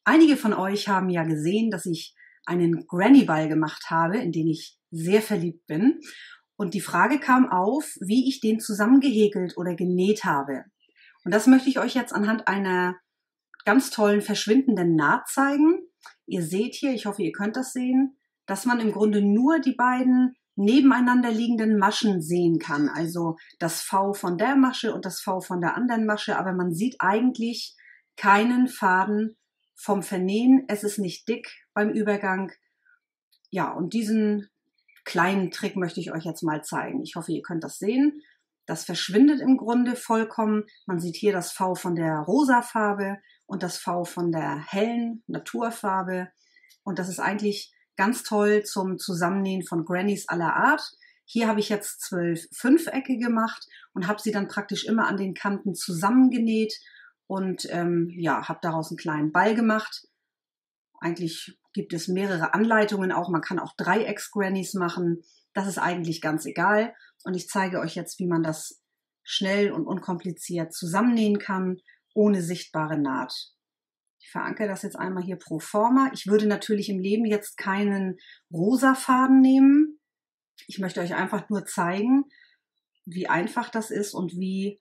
Einige von euch haben ja gesehen, dass ich einen Granny-Ball gemacht habe, in den ich sehr verliebt bin. Und die Frage kam auf, wie ich den zusammengehäkelt oder genäht habe. Und das möchte ich euch jetzt anhand einer ganz tollen verschwindenden Naht zeigen. Ihr seht hier, ich hoffe, ihr könnt das sehen, dass man im Grunde nur die beiden nebeneinander liegenden Maschen sehen kann. Also das V von der Masche und das V von der anderen Masche, aber man sieht eigentlich keinen Faden vom Vernähen. Es ist nicht dick beim Übergang. Ja, und diesen kleinen Trick möchte ich euch jetzt mal zeigen. Ich hoffe, ihr könnt das sehen. Das verschwindet im Grunde vollkommen. Man sieht hier das V von der rosa Farbe und das V von der hellen Naturfarbe. Und das ist eigentlich ganz toll zum Zusammennähen von Grannies aller Art. Hier habe ich jetzt 12 Fünfecke gemacht und habe sie dann praktisch immer an den Kanten zusammengenäht und ja, habe daraus einen kleinen Ball gemacht. Eigentlich gibt es mehrere Anleitungen auch. Man kann auch Dreiecks-Grannies machen. Das ist eigentlich ganz egal. Und ich zeige euch jetzt, wie man das schnell und unkompliziert zusammennähen kann, ohne sichtbare Naht. Ich verankere das jetzt einmal hier pro forma. Ich würde natürlich im Leben jetzt keinen rosa Faden nehmen. Ich möchte euch einfach nur zeigen, wie einfach das ist und wie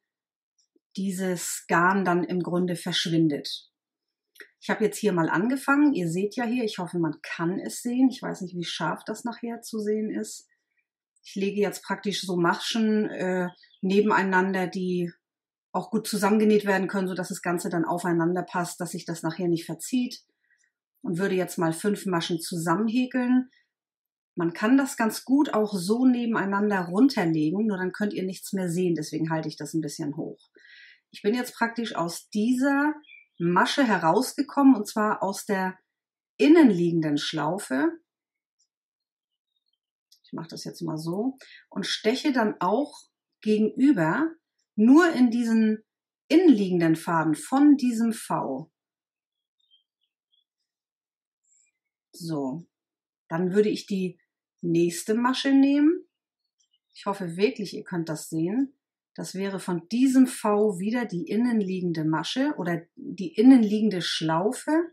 dieses Garn dann im Grunde verschwindet. Ich habe jetzt hier mal angefangen. Ihr seht ja hier, ich hoffe, man kann es sehen. Ich weiß nicht, wie scharf das nachher zu sehen ist. Ich lege jetzt praktisch so Maschen nebeneinander, die auch gut zusammengenäht werden können, sodass das Ganze dann aufeinander passt, dass sich das nachher nicht verzieht. Und würde jetzt mal 5 Maschen zusammenhäkeln. Man kann das ganz gut auch so nebeneinander runterlegen, nur dann könnt ihr nichts mehr sehen, deswegen halte ich das ein bisschen hoch. Ich bin jetzt praktisch aus dieser Masche herausgekommen, und zwar aus der innenliegenden Schlaufe. Ich mache das jetzt mal so und steche dann auch gegenüber nur in diesen innenliegenden Faden von diesem V. So, dann würde ich die nächste Masche nehmen. Ich hoffe wirklich, ihr könnt das sehen. Das wäre von diesem V wieder die innenliegende Masche oder die innenliegende Schlaufe.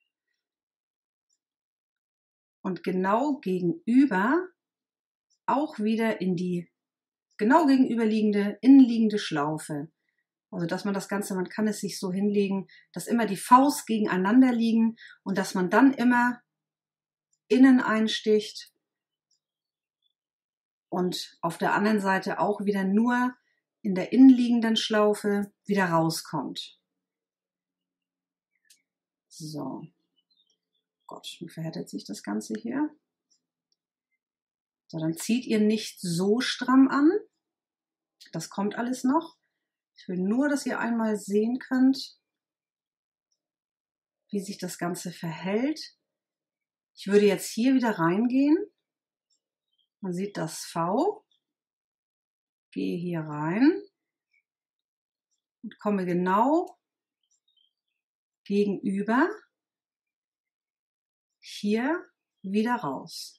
Und genau gegenüber auch wieder in die genau gegenüberliegende, innenliegende Schlaufe. Also, dass man das Ganze, man kann es sich so hinlegen, dass immer die Vs gegeneinander liegen und dass man dann immer innen einsticht und auf der anderen Seite auch wieder nur in der innenliegenden Schlaufe wieder rauskommt. So. Gott, wie verhärtet sich das Ganze hier? So, dann zieht ihr nicht so stramm an. Das kommt alles noch. Ich will nur, dass ihr einmal sehen könnt, wie sich das Ganze verhält. Ich würde jetzt hier wieder reingehen. Man sieht das V. Gehe hier rein und komme genau gegenüber hier wieder raus.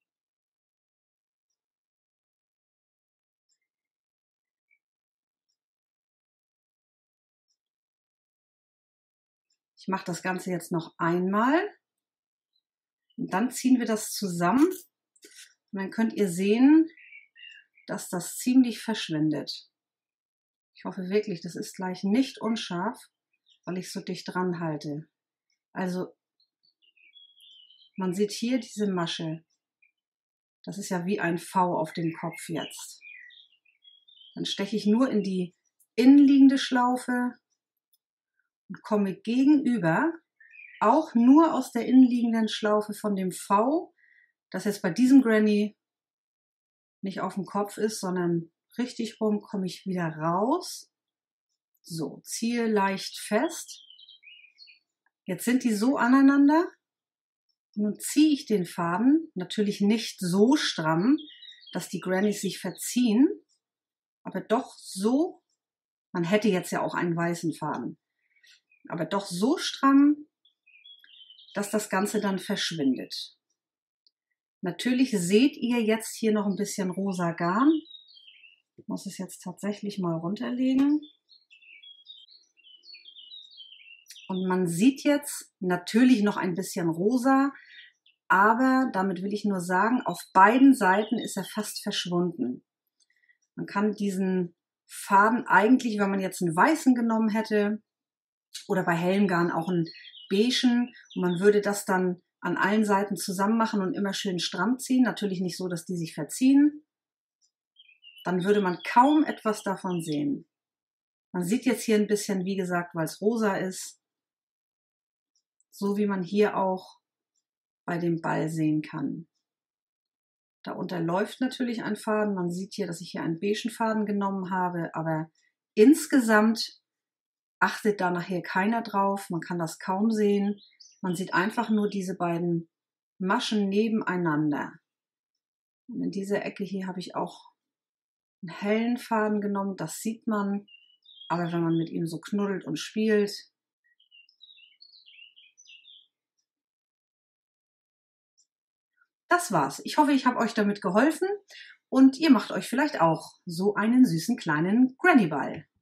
Ich mache das Ganze jetzt noch einmal und dann ziehen wir das zusammen und dann könnt ihr sehen, dass das ziemlich verschwindet. Ich hoffe wirklich, das ist gleich nicht unscharf, weil ich so dicht dran halte. Also man sieht hier diese Masche. Das ist ja wie ein V auf dem Kopf jetzt. Dann steche ich nur in die innenliegende Schlaufe und komme gegenüber auch nur aus der innenliegenden Schlaufe von dem V, das jetzt bei diesem Granny nicht auf dem Kopf ist, sondern richtig rum, komme ich wieder raus. So, ziehe leicht fest. Jetzt sind die so aneinander. Nun ziehe ich den Faden, natürlich nicht so stramm, dass die Grannies sich verziehen, aber doch so, man hätte jetzt ja auch einen weißen Faden, aber doch so stramm, dass das Ganze dann verschwindet. Natürlich seht ihr jetzt hier noch ein bisschen rosa Garn. Ich muss es jetzt tatsächlich mal runterlegen. Und man sieht jetzt natürlich noch ein bisschen rosa, aber damit will ich nur sagen, auf beiden Seiten ist er fast verschwunden. Man kann diesen Faden eigentlich, wenn man jetzt einen weißen genommen hätte oder bei hellem Garn auch einen beigen, und man würde das dann an allen Seiten zusammen machen und immer schön stramm ziehen, natürlich nicht so, dass die sich verziehen, dann würde man kaum etwas davon sehen. Man sieht jetzt hier ein bisschen, wie gesagt, weil es rosa ist, so wie man hier auch bei dem Ball sehen kann. Da unterläuft natürlich ein Faden. Man sieht hier, dass ich hier einen beigen Faden genommen habe, aber insgesamt achtet da nachher keiner drauf. Man kann das kaum sehen. Man sieht einfach nur diese beiden Maschen nebeneinander. Und in dieser Ecke hier habe ich auch einen hellen Faden genommen. Das sieht man. Aber wenn man mit ihm so knuddelt und spielt, das war's. Ich hoffe, ich habe euch damit geholfen und ihr macht euch vielleicht auch so einen süßen kleinen Granny Ball.